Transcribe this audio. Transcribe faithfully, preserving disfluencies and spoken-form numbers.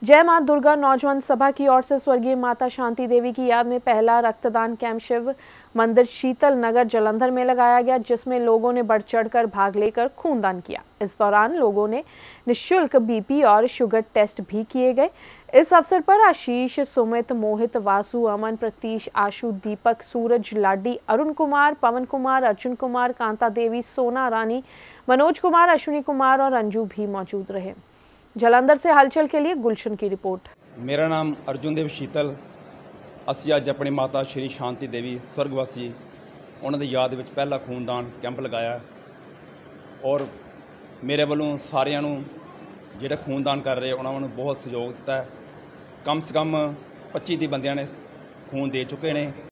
जय मां दुर्गा नौजवान सभा की ओर से स्वर्गीय माता शांति देवी की याद में पहला रक्तदान कैंप शिव मंदिर शीतल नगर जालंधर में लगाया गया, जिसमें लोगों ने बढ़ चढ़कर भाग लेकर खूनदान किया। इस दौरान लोगों ने निःशुल्क बीपी और शुगर टेस्ट भी किए गए। इस अवसर पर आशीष, सुमित, मोहित, वासु, अमन, प्रतीश, आशु, दीपक, सूरज, लाडी, अरुण कुमार, पवन कुमार, अर्जुन कुमार, कांता देवी, सोना रानी, मनोज कुमार, अश्विनी कुमार और अंजू भी मौजूद रहे। जालंधर से हलचल के लिए गुलशन की रिपोर्ट। मेरा नाम अर्जुन देव शीतल। असी अज अपनी माता श्री शांति देवी स्वर्गवासी उन्होंने याद में पहला खूनदान कैंप लगाया और मेरे वालों सारिਆਂ ਨੂੰ ਜਿਹੜੇ खूनदान कर रहे उन्होंने बहुत सहयोग दिता है। कम से कम पच्चीस तीस बंदियां ने खून दे चुके हैं।